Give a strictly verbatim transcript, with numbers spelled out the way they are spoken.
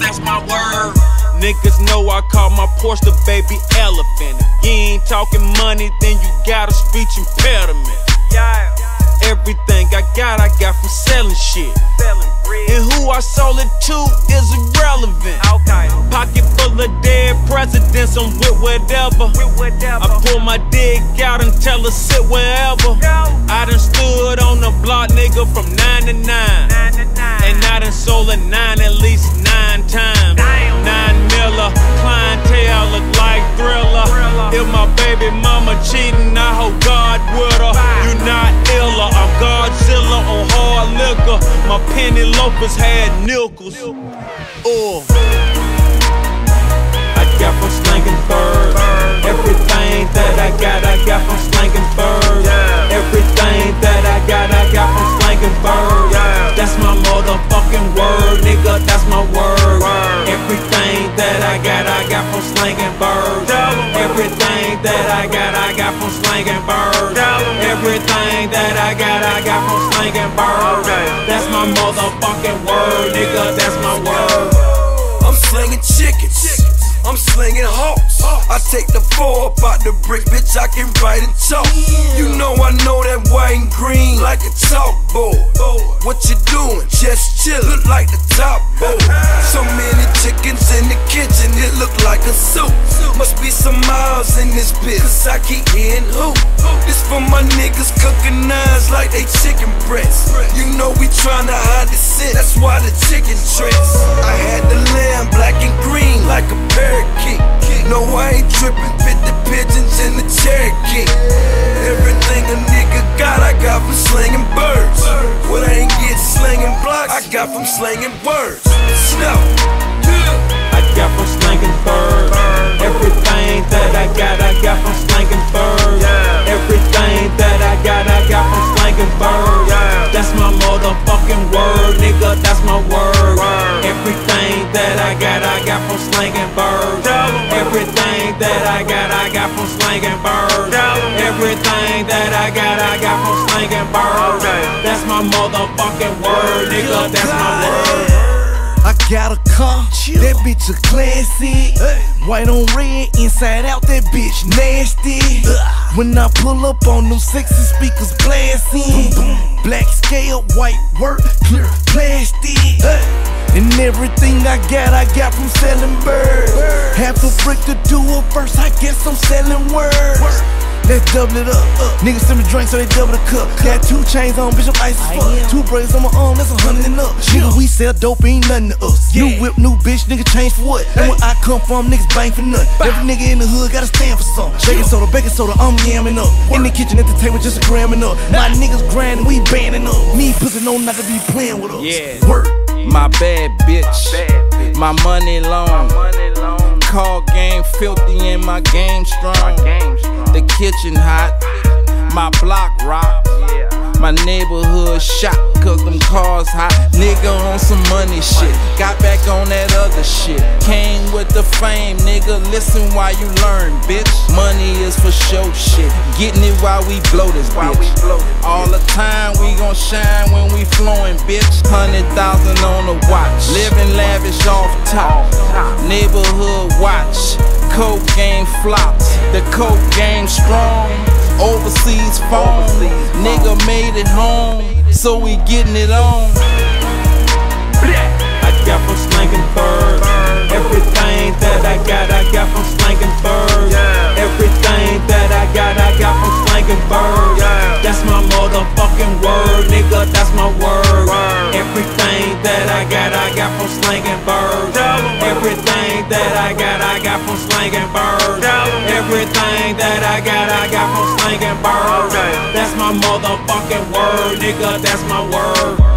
that's my word. Niggas know I call my Porsche the baby elephant. If you ain't talking money, then you got a speech impediment. Yeah. Everything I got, I got from selling shit. And who I sold it to is irrelevant. Okay. Pocket full of dead presidents, I'm with whatever. I pull my dick out and tell her sit wherever. I done stood on the block, nigga, from nine to nine. And I done sold a nine at least nine times. Nine miller, clientele look like Thriller. If my baby mama cheating, I hope God with her. You not iller, I'm Godzilla on hard liquor. My Penny Lopez had nickels. Oh, I got from slanging birds. Everything that I got, I got from slanging birds. Everything that I got, I got from slanging birds. That's my motherfucking word, nigga, that's my word. Everything that I got, I got from slanging birds. Everything that I got, I got from slanging birds. Everything that I got, I got from slanging birds. That's my motherfucking word, nigga, that's my word. I'm slinging chickens, I'm slinging hawks. I take the four up out the brick, bitch, I can write and talk. You know I know that white and green like a chalkboard. What you doing? Just chill, look like the top board. So many chickens in the kitchen, it look like a soup. Must be some miles in this bitch, cause I keep hearing who. This for my niggas cooking knives like they chicken breasts. You know we tryna hide the scent, that's why the chicken dress. I had the lamb black and green like a parakeet. No, I ain't trippin', fifty pigeons in the Cherokee. Everything a nigga got, I got from slinging birds. What I ain't get slinging blocks, I got from slinging words. Snow. I got from slinging birds. Everything that I got, I got from slinging birds. Everything that I got, I got from slinging birds. That's my motherfucking word, nigga, that's my word. Everything that I got, I got from slinging birds. Everything that I got, I got from slinging birds. Everything that I got, I got from slinging birds. That's my motherfucking word, nigga, that's my word. I got a car, that bitch a classic. White on red, inside out, that bitch nasty. When I pull up on them sexy speakers blasting. Black scale, white work, clear plastic. And everything I got, I got from selling birds. Half a brick to do a verse, I guess I'm selling words. Let's double it up, up. Niggas send me drinks so they double the cup. Got two chains on, bitch, I'm ice as fuck. Two braids on my arm, that's a hundred and up. Nigga, we sell dope, ain't nothing to us. New whip, new bitch, nigga change for what? And where I come from, niggas bang for nothing. Every nigga in the hood gotta stand for something. Baking soda, baking soda, I'm yamming up. In the kitchen at the table, just gramming up. My niggas grinding, we banding up. Me pussy no not to be playing with us. Yeah. Work. My bad bitch, my money long. Call game filthy and my game strong. The kitchen hot, my block rock. My neighborhood shot, cause them cars hot. Nigga on some money shit, got back on that other shit. Came with the fame, nigga, listen while you learn, bitch. Money is for show shit, getting it while we blow this bitch. All the time we gon' shine when we flowing, bitch. Hundred thousand on the watch, living lavish off top. Neighborhood watch, coke game flops. The coke game strong, overseas phone. Nigga made it home, so we getting it on. I got from slanging birds. Everything that I got, I got from slanging birds. Everything that I got, I got from slanging birds. That's my motherfucking word, nigga, that's my word. Everything that I got, I got from slanging birds. Everything that I got, I got from slanging birds. Everything that I got, I got from slanging birds. That's my motherfucking word, nigga, that's my word.